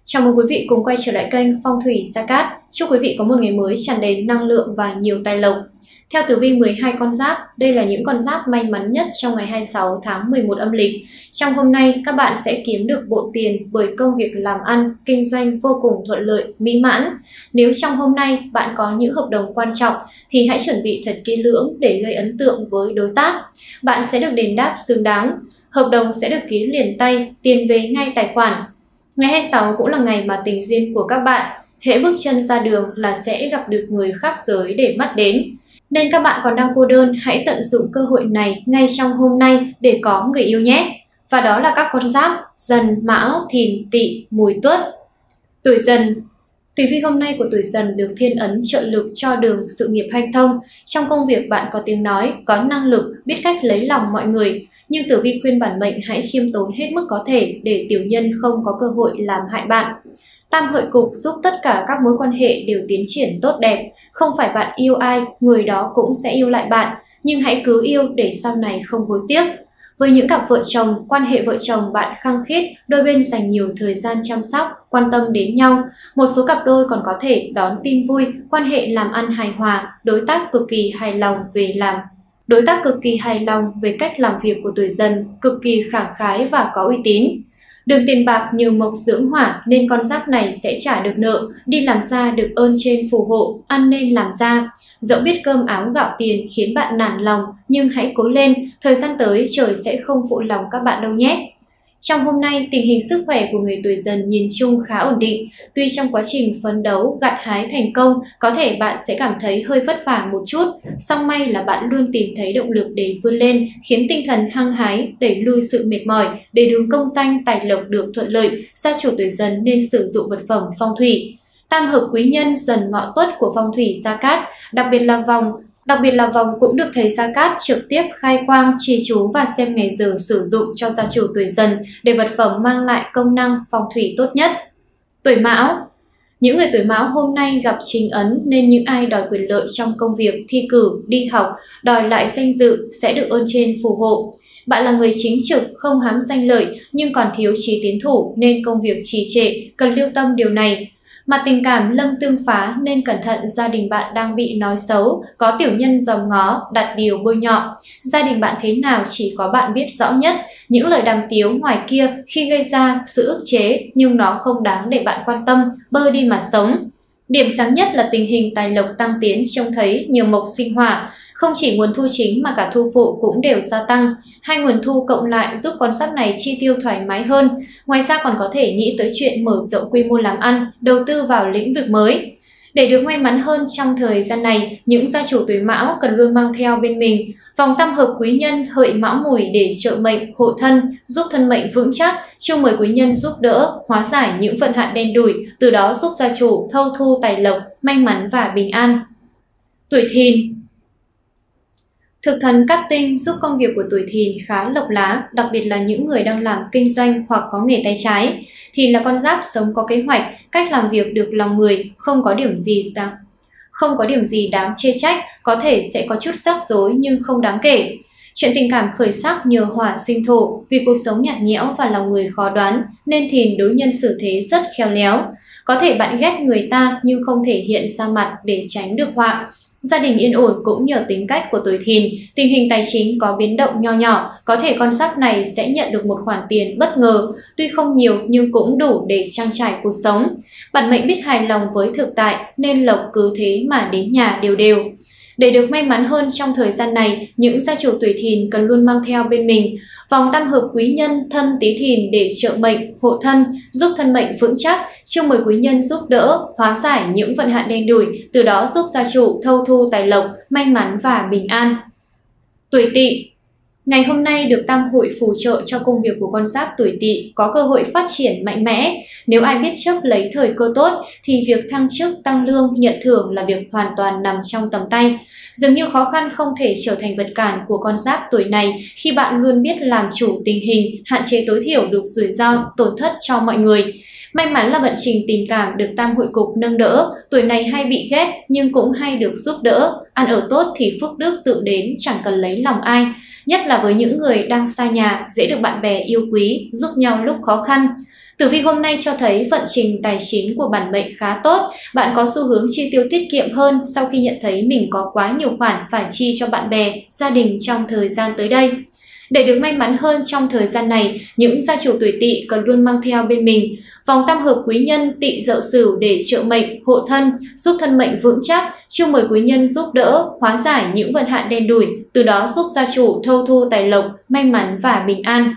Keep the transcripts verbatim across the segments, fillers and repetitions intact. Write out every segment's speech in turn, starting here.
Chào mừng quý vị cùng quay trở lại kênh Phong thủy Sa Cát. Chúc quý vị có một ngày mới tràn đầy năng lượng và nhiều tài lộc. Theo tử vi mười hai con giáp, đây là những con giáp may mắn nhất trong ngày hai mươi sáu tháng mười một âm lịch. Trong hôm nay, các bạn sẽ kiếm được bộ tiền bởi công việc làm ăn, kinh doanh vô cùng thuận lợi, mỹ mãn. Nếu trong hôm nay bạn có những hợp đồng quan trọng thì hãy chuẩn bị thật kỹ lưỡng để gây ấn tượng với đối tác. Bạn sẽ được đền đáp xứng đáng. Hợp đồng sẽ được ký liền tay, tiền về ngay tài khoản. Ngày hai mươi sáu cũng là ngày mà tình duyên của các bạn. Hễ bước chân ra đường là sẽ gặp được người khác giới để mắt đến. Nên các bạn còn đang cô đơn, hãy tận dụng cơ hội này ngay trong hôm nay để có người yêu nhé. Và đó là các con giáp Dần, Mão, Thìn, Tỵ, Mùi, Tuất. Tuổi Dần. Tử vi hôm nay của tuổi Dần được thiên ấn trợ lực cho đường sự nghiệp hanh thông. Trong công việc bạn có tiếng nói, có năng lực, biết cách lấy lòng mọi người. Nhưng tử vi khuyên bản mệnh hãy khiêm tốn hết mức có thể để tiểu nhân không có cơ hội làm hại bạn. Tam hợi cục giúp tất cả các mối quan hệ đều tiến triển tốt đẹp. Không phải bạn yêu ai, người đó cũng sẽ yêu lại bạn. Nhưng hãy cứ yêu để sau này không hối tiếc. Với những cặp vợ chồng, quan hệ vợ chồng bạn khăng khít, đôi bên dành nhiều thời gian chăm sóc, quan tâm đến nhau. Một số cặp đôi còn có thể đón tin vui, quan hệ làm ăn hài hòa, đối tác cực kỳ hài lòng về làm. Đối tác cực kỳ hài lòng về cách làm việc của tuổi Dần, cực kỳ khẳng khái và có uy tín. Đường tiền bạc nhiều mộc dưỡng hỏa nên con giáp này sẽ trả được nợ, đi làm xa được ơn trên phù hộ, ăn nên làm ra. Dẫu biết cơm áo gạo tiền khiến bạn nản lòng, nhưng hãy cố lên, thời gian tới trời sẽ không phụ lòng các bạn đâu nhé. Trong hôm nay, tình hình sức khỏe của người tuổi Dần nhìn chung khá ổn định. Tuy trong quá trình phấn đấu, gặt hái thành công, có thể bạn sẽ cảm thấy hơi vất vả một chút. Song may là bạn luôn tìm thấy động lực để vươn lên, khiến tinh thần hăng hái, đẩy lui sự mệt mỏi, để đường công danh, tài lộc được thuận lợi. Gia chủ tuổi Dần nên sử dụng vật phẩm phong thủy. Tam hợp quý nhân Dần Ngọ Tuất của phong thủy Sa Cát, đặc biệt là vòng. Đặc biệt là vòng cũng được thầy Sa Cát trực tiếp khai quang, trì chú và xem ngày giờ sử dụng cho gia chủ tuổi Dần để vật phẩm mang lại công năng phong thủy tốt nhất. Tuổi Mão. Những người tuổi Mão hôm nay gặp chính ấn nên những ai đòi quyền lợi trong công việc, thi cử, đi học, đòi lại danh dự sẽ được ơn trên phù hộ. Bạn là người chính trực, không hám danh lợi nhưng còn thiếu trí tiến thủ nên công việc trì trệ, cần lưu tâm điều này. Mà tình cảm lâm tương phá nên cẩn thận gia đình bạn đang bị nói xấu, có tiểu nhân dòm ngó, đặt điều bôi nhọ. Gia đình bạn thế nào chỉ có bạn biết rõ nhất, những lời đàm tiếu ngoài kia khi gây ra sự ức chế nhưng nó không đáng để bạn quan tâm, bơ đi mà sống. Điểm sáng nhất là tình hình tài lộc tăng tiến trông thấy nhiều mộc sinh hỏa. Không chỉ nguồn thu chính mà cả thu phụ cũng đều gia tăng. Hai nguồn thu cộng lại giúp con giáp này chi tiêu thoải mái hơn. Ngoài ra còn có thể nghĩ tới chuyện mở rộng quy mô làm ăn, đầu tư vào lĩnh vực mới. Để được may mắn hơn trong thời gian này, những gia chủ tuổi Mão cần luôn mang theo bên mình vòng tam hợp quý nhân Hợi Mão Mùi để trợ mệnh, hộ thân, giúp thân mệnh vững chắc, chiêu mời quý nhân giúp đỡ, hóa giải những vận hạn đen đủi, từ đó giúp gia chủ thâu thu tài lộc, may mắn và bình an. Tuổi Thìn. Thực thần cát tinh giúp công việc của tuổi Thìn khá lộc lá, đặc biệt là những người đang làm kinh doanh hoặc có nghề tay trái. Thìn là con giáp sống có kế hoạch, cách làm việc được lòng người, không có điểm gì đáng, không có điểm gì đáng chê trách, có thể sẽ có chút rắc rối nhưng không đáng kể. Chuyện tình cảm khởi sắc nhờ hỏa sinh thổ, vì cuộc sống nhạt nhẽo và lòng người khó đoán nên Thìn đối nhân xử thế rất khéo léo. Có thể bạn ghét người ta nhưng không thể hiện ra mặt để tránh được họa. Gia đình yên ổn cũng nhờ tính cách của tuổi Thìn, tình hình tài chính có biến động nho nhỏ, có thể con giáp này sẽ nhận được một khoản tiền bất ngờ, tuy không nhiều nhưng cũng đủ để trang trải cuộc sống. Bản mệnh biết hài lòng với thực tại nên lộc cứ thế mà đến nhà đều đều. Để được may mắn hơn trong thời gian này, những gia chủ tuổi Thìn cần luôn mang theo bên mình vòng tam hợp quý nhân Thân Tý Thìn để trợ mệnh, hộ thân, giúp thân mệnh vững chắc, chiêu mời quý nhân giúp đỡ, hóa giải những vận hạn đen đủi, từ đó giúp gia chủ thâu thu tài lộc, may mắn và bình an. Tuổi Tỵ. Ngày hôm nay được tam hội phù trợ cho công việc của con giáp tuổi Tỵ có cơ hội phát triển mạnh mẽ. Nếu ai biết chấp lấy thời cơ tốt thì việc thăng chức, tăng lương, nhận thưởng là việc hoàn toàn nằm trong tầm tay. Dường như khó khăn không thể trở thành vật cản của con giáp tuổi này khi bạn luôn biết làm chủ tình hình, hạn chế tối thiểu được rủi ro, tổn thất cho mọi người. May mắn là vận trình tình cảm được tam hội cục nâng đỡ, tuổi này hay bị ghét nhưng cũng hay được giúp đỡ. Ăn ở tốt thì phước đức tự đến, chẳng cần lấy lòng ai. Nhất là với những người đang xa nhà, dễ được bạn bè yêu quý, giúp nhau lúc khó khăn. Tử vi hôm nay cho thấy vận trình tài chính của bản mệnh khá tốt, bạn có xu hướng chi tiêu tiết kiệm hơn sau khi nhận thấy mình có quá nhiều khoản phải chi cho bạn bè, gia đình trong thời gian tới đây. Để được may mắn hơn trong thời gian này, những gia chủ tuổi Tỵ cần luôn mang theo bên mình vòng tam hợp quý nhân Tỵ Dậu Sửu để trợ mệnh, hộ thân, giúp thân mệnh vững chắc, chiêu mời quý nhân giúp đỡ, hóa giải những vận hạn đen đủi, từ đó giúp gia chủ thâu thu tài lộc, may mắn và bình an.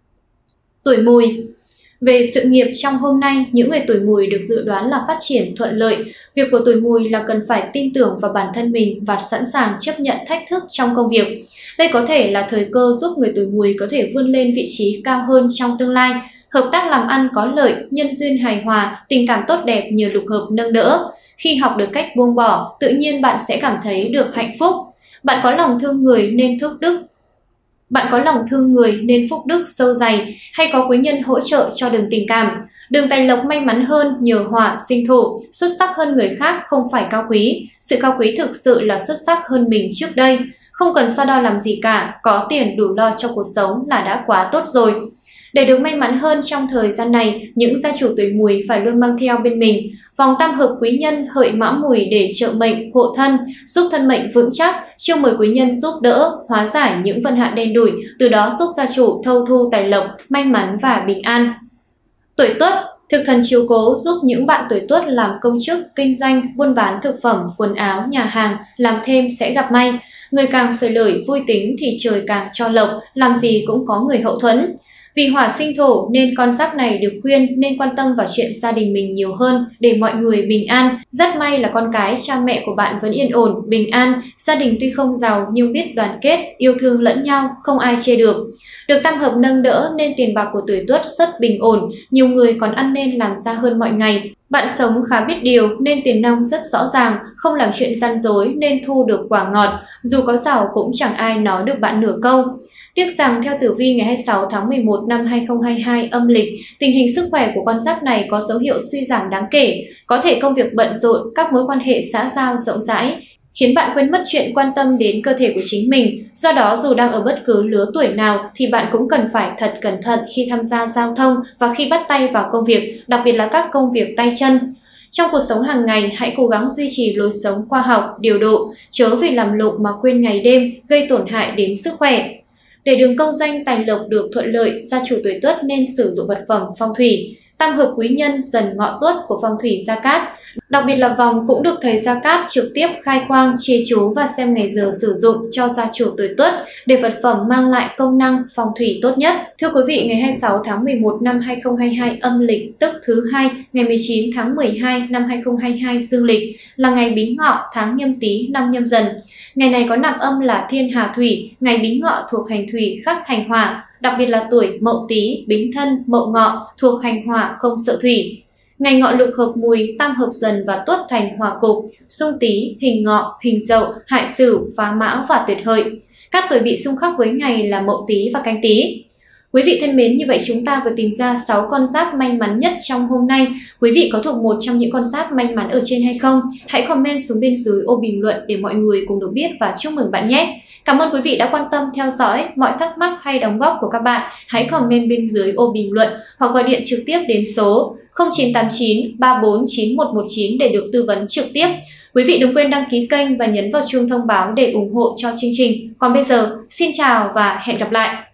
Tuổi Mùi. Về sự nghiệp trong hôm nay, những người tuổi Mùi được dự đoán là phát triển thuận lợi. Việc của tuổi Mùi là cần phải tin tưởng vào bản thân mình và sẵn sàng chấp nhận thách thức trong công việc. Đây có thể là thời cơ giúp người tuổi Mùi có thể vươn lên vị trí cao hơn trong tương lai. Hợp tác làm ăn có lợi, nhân duyên hài hòa, tình cảm tốt đẹp nhờ lục hợp nâng đỡ. Khi học được cách buông bỏ, tự nhiên bạn sẽ cảm thấy được hạnh phúc. Bạn có lòng thương người nên thúc đức. Bạn có lòng thương người nên phúc đức sâu dày, hay có quý nhân hỗ trợ cho đường tình cảm. Đường tài lộc may mắn hơn nhờ hỏa sinh thổ, xuất sắc hơn người khác không phải cao quý. Sự cao quý thực sự là xuất sắc hơn mình trước đây. Không cần so đo làm gì cả, có tiền đủ lo cho cuộc sống là đã quá tốt rồi. Để được may mắn hơn trong thời gian này, những gia chủ tuổi Mùi phải luôn mang theo bên mình vòng tam hợp quý nhân Hợi Mão Mùi để trợ mệnh, hộ thân, giúp thân mệnh vững chắc, chiêu mời quý nhân giúp đỡ, hóa giải những vận hạn đen đủi, từ đó giúp gia chủ thâu thu tài lộc, may mắn và bình an. Tuổi Tuất. Thực thần chiếu cố giúp những bạn tuổi Tuất làm công chức, kinh doanh, buôn bán thực phẩm, quần áo, nhà hàng, làm thêm sẽ gặp may. Người càng sởi lời vui tính thì trời càng cho lộc, làm gì cũng có người hậu thuẫn. Vì hỏa sinh thổ nên con giáp này được khuyên nên quan tâm vào chuyện gia đình mình nhiều hơn để mọi người bình an. Rất may là con cái, cha mẹ của bạn vẫn yên ổn, bình an. Gia đình tuy không giàu nhưng biết đoàn kết, yêu thương lẫn nhau, không ai chê được. Được tam hợp nâng đỡ nên tiền bạc của tuổi Tuất rất bình ổn, nhiều người còn ăn nên làm ra hơn mọi ngày. Bạn sống khá biết điều nên tiền nong rất rõ ràng, không làm chuyện gian dối nên thu được quả ngọt. Dù có giàu cũng chẳng ai nói được bạn nửa câu. Tiếc rằng theo tử vi ngày hai mươi sáu tháng mười một năm hai nghìn không trăm hai mươi hai âm lịch, tình hình sức khỏe của con giáp này có dấu hiệu suy giảm đáng kể, có thể công việc bận rộn, các mối quan hệ xã giao rộng rãi, khiến bạn quên mất chuyện quan tâm đến cơ thể của chính mình. Do đó, dù đang ở bất cứ lứa tuổi nào thì bạn cũng cần phải thật cẩn thận khi tham gia giao thông và khi bắt tay vào công việc, đặc biệt là các công việc tay chân. Trong cuộc sống hàng ngày, hãy cố gắng duy trì lối sống khoa học, điều độ, chớ vì làm lụng mà quên ngày đêm, gây tổn hại đến sức khỏe. Để đường công danh tài lộc được thuận lợi, gia chủ tuổi Tuất nên sử dụng vật phẩm phong thủy. Tam hợp quý nhân Dần Ngọ Tuất của phong thủy Gia Cát. Đặc biệt là vòng cũng được thầy Gia Cát trực tiếp khai quang, chia chú và xem ngày giờ sử dụng cho gia chủ tuổi Tuất để vật phẩm mang lại công năng phong thủy tốt nhất. Thưa quý vị, ngày hai mươi sáu tháng mười một năm hai nghìn không trăm hai mươi hai âm lịch tức thứ hai, ngày mười chín tháng mười hai năm hai nghìn không trăm hai mươi hai dương lịch là ngày Bính Ngọ, tháng Nhâm Tý, năm Nhâm Dần. Ngày này có nạp âm là Thiên Hà Thủy, ngày Bính Ngọ thuộc hành thủy khắc hành hỏa, đặc biệt là tuổi Mậu Tý, Bính Thân, Mậu Ngọ thuộc hành hỏa không sợ thủy. Ngày ngọ lục hợp Mùi, tam hợp Dần và Tuất thành hỏa cục, xung Tý, hình Ngọ, hình Dậu, hại Sửu, phá Mão và tuyệt hợi. Các tuổi bị xung khắc với ngày là Mậu Tý và Canh Tý. Quý vị thân mến, như vậy chúng ta vừa tìm ra sáu con giáp may mắn nhất trong hôm nay. Quý vị có thuộc một trong những con giáp may mắn ở trên hay không? Hãy comment xuống bên dưới ô bình luận để mọi người cùng được biết và chúc mừng bạn nhé. Cảm ơn quý vị đã quan tâm theo dõi. Mọi thắc mắc hay đóng góp của các bạn hãy comment bên dưới ô bình luận hoặc gọi điện trực tiếp đến số không chín tám chín ba bốn chín một một chín để được tư vấn trực tiếp. Quý vị đừng quên đăng ký kênh và nhấn vào chuông thông báo để ủng hộ cho chương trình. Còn bây giờ, xin chào và hẹn gặp lại!